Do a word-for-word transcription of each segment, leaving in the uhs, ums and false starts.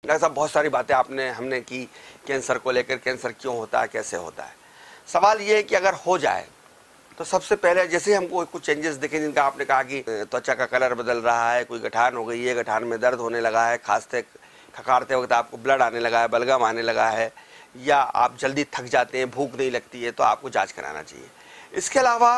Doctor साहब बहुत सारी बातें आपने हमने की कैंसर को लेकर, कैंसर क्यों होता है, कैसे होता है। सवाल ये है कि अगर हो जाए तो सबसे पहले जैसे हमको कुछ चेंजेस दिखे, जिनका आपने कहा कि त्वचा का कलर बदल रहा है, कोई गठान हो गई है, गठान में दर्द होने लगा है, खांसते खखारते वक्त आपको ब्लड आने लगा है, बलगम आने लगा है, या आप जल्दी थक जाते हैं, भूख नहीं लगती है, तो आपको जांच कराना चाहिए। इसके अलावा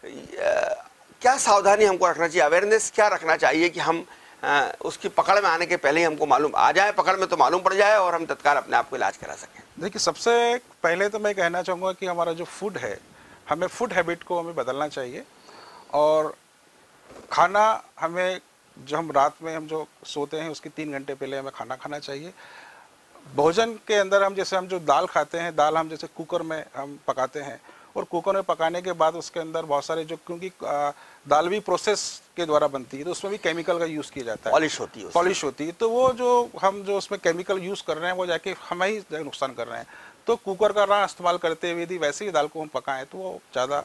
क्या सावधानी हमको रखना चाहिए, अवेयरनेस क्या रखना चाहिए कि हम आ, उसकी पकड़ में आने के पहले ही हमको मालूम आ जाए, पकड़ में तो मालूम पड़ जाए और हम तत्काल अपने आप को इलाज करा सकें। देखिए, सबसे पहले तो मैं कहना चाहूँगा कि हमारा जो फूड है, हमें फूड हैबिट को हमें बदलना चाहिए। और खाना हमें, जो हम रात में हम जो सोते हैं उसके तीन घंटे पहले हमें खाना खाना चाहिए। भोजन के अंदर हम जैसे हम जो दाल खाते हैं, दाल हम जैसे कुकर में हम पकाते हैं, और कुकर में पकाने के बाद उसके अंदर बहुत सारे जो, क्योंकि दाल भी प्रोसेस के द्वारा बनती है तो उसमें भी केमिकल का यूज़ किया जाता है, पॉलिश होती है पॉलिश होती है, तो वो जो हम जो उसमें केमिकल यूज़ कर रहे हैं वो जाके हमें ही नुकसान कर रहे हैं। तो कुकर का ना इस्तेमाल करते हुए यदि वैसे ही दाल को हम पकाएं तो वो ज़्यादा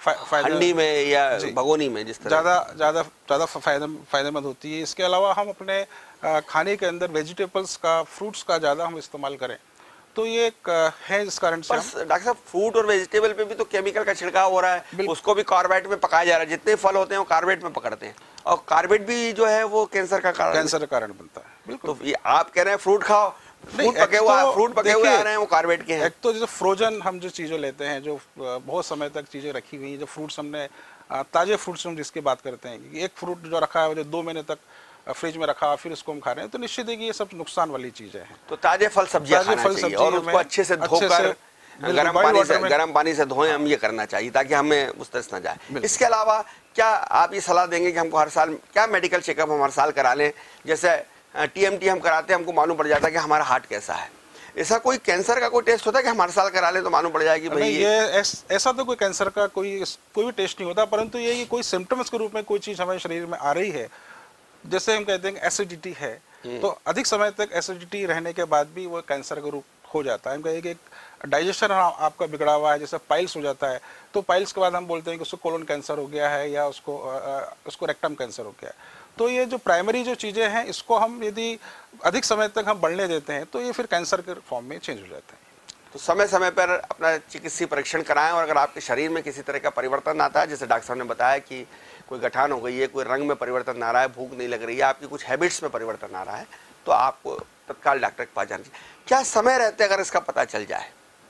हंडी में या भगोनी में जिस तरह ज़्यादा ज़्यादा ज़्यादा फायदे फायदेमंद होती है। इसके अलावा हम अपने खाने के अंदर वेजिटेबल्स का, फ्रूट्स का ज़्यादा हम इस्तेमाल करें तो ये एक है, जिस कारण से डॉक्टर साहब फ्रूट और वेजिटेबल पे भी तो केमिकल का छिड़काव हो रहा है, उसको भी कार्बेट में पकाया जा रहा है। जितने फल होते हैं वो कार्बेट में पकड़ते हैं, और कार्बेट भी जो है वो कैंसर का कारण कैंसर का कारण बनता है। बिल्कुल। तो ये आप कह रहे हैं फ्रूट खाओ, फ्रूट पके हुआ तो, फ्रूट पके हुए आ रहे हैं वो कार्बेट के हैं। एक तो जैसे फ्रोजन हम जो चीज़ें लेते हैं, जो बहुत समय तक चीज़ें रखी हुई हैं, जो फ्रूट्स हमने ताज़े फ्रूट्स हम जिसकी बात करते हैं, एक फ्रूट जो रखा है जो दो महीने तक फ्रिज में रखा फिर उसको हम खा रहे हैं, तो निश्चित है कि ये सब नुकसान वाली चीज़ें हैं। तो ताजे फल सब्जियां खाना चाहिए और उसको अच्छे से धोकर गर्म पानी से गर्म पानी से धोएं, हम ये करना चाहिए ताकि हमें उस तरह ना जाए। इसके अलावा क्या आप ये सलाह देंगे कि हमको हर साल क्या मेडिकल चेकअप हम हर साल करा लें? जैसे टीएमटी हम कराते हैं, हमको मालूम पड़ जाता है कि हमारा हार्ट कैसा है। ऐसा कोई कैंसर का कोई टेस्ट होता है कि हम हर साल करा लें तो मालूम पड़ जाए कि भाई ये ऐसा तो कोई कैंसर का कोई कोई भी टेस्ट नहीं होता, परंतु ये कि कोई सिम्टम्स के रूप में कोई चीज़ हमारे शरीर में आ रही है, जैसे हम कहते हैं एसिडिटी है, तो अधिक समय तक एसिडिटी रहने के बाद भी वो कैंसर का रूप हो जाता है। हम कहें कि डाइजेशन आपका बिगड़ा हुआ है, जैसे पाइल्स हो जाता है, तो पाइल्स के बाद हम बोलते हैं कि उसको कोलोन कैंसर हो गया है या उसको उसको रेक्टम कैंसर हो गया है। तो ये जो प्राइमरी जो चीज़ें हैं, इसको हम यदि अधिक समय तक हम बढ़ने देते हैं तो ये फिर कैंसर के फॉर्म में चेंज हो जाता है। तो समय समय पर अपना चिकित्सीय परीक्षण कराएं, और अगर आपके शरीर में किसी तरह का परिवर्तन आता है, जैसे डॉक्टर साहब ने बताया कि कोई गठान हो गई है, कोई रंग में परिवर्तन आ रहा है, भूख नहीं लग रही है, आपकी कुछ हैबिट्स में परिवर्तन आ रहा है, तो आपको तत्काल डॉक्टर के पास जाना चाहिए। क्या समय रहते अगर इसका पता चल जाए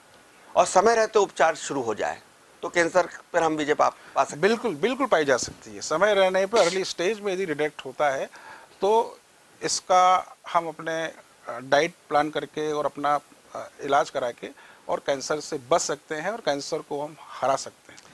और समय रहते उपचार शुरू हो जाए तो कैंसर पर हम विजय पा पा सकते? बिल्कुल बिल्कुल पाई जा सकती है। समय रहने पर अर्ली स्टेज में यदि डिटेक्ट होता है तो इसका हम अपने डाइट प्लान करके और अपना इलाज करा के और कैंसर से बच सकते हैं और कैंसर को हम हरा सकते हैं।